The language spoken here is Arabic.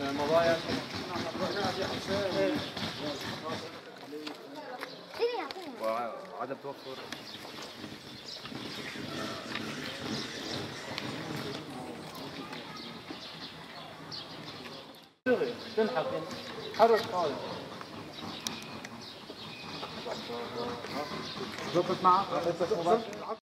المضايق. وعدم توفر تنحف حرك خالص. ضبط معك